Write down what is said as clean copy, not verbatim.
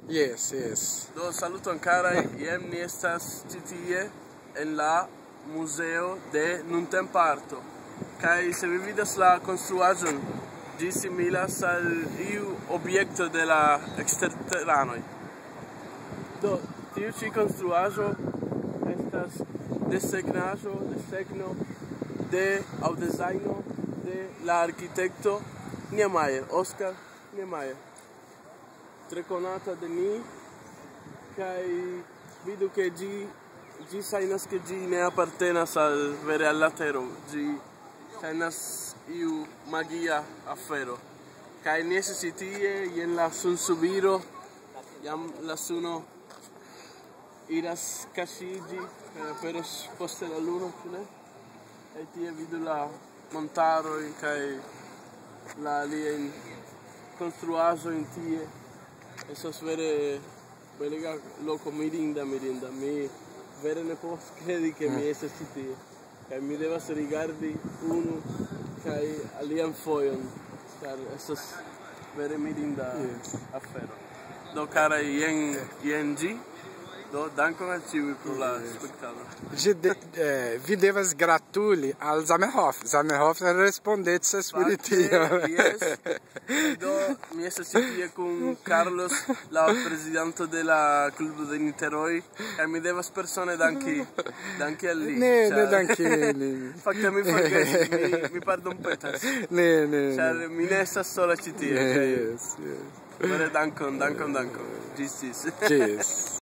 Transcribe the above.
Yes, yes. Do saluton carai, iem ni estas ĉi tie en la Museo de Nuntempa Arto. Kaj se vi vidas la konstruaĵon, ĝi similas al iu objekto de la eksterteranoj. Do tiu ĉi konstruaĵo estas desegno aŭ dezajno de la arkitekto Niemeyer, Oskar Niemeyer. Tre konata de ni, kaj vidu ke ĝi ŝajnas ke ĝi ne apartenas vere al la tero, ĝi ŝajnas iu magia afero. Kaj ni estas ĉi tie jen la sunsubiro, jam la suno iras kaŝiĝi kaj aperos poste la luno, ĉu ne? Kaj tie vidu la montaroj kaj la aliajn konstruaĵojn tie. Estas vere belega loko, mirinda. Mi vere ne povas kredi ke mi estas ĉi tie. Kaj mi devas rigardi unu kaj alian fojon, ĉar estas vere mirinda afero. Do karaj, jen ĝi. Do dankon al ĉiuj pro la spektado. Vi devas gratuli al Zamenhof. Zamenhof respondecas pri tio. Yes. Do mi estas ĉi tie kun Carlos, la prezidanto de la klubo de Niteroj, kaj mi devas persone danki al li. Ne danki li. Fakte mi forgesis, mi pardonpetas. Ne. Ĉar mi ne estas sola ĉi tie. Yes. Vere dankon. Ĝis. Ĝis.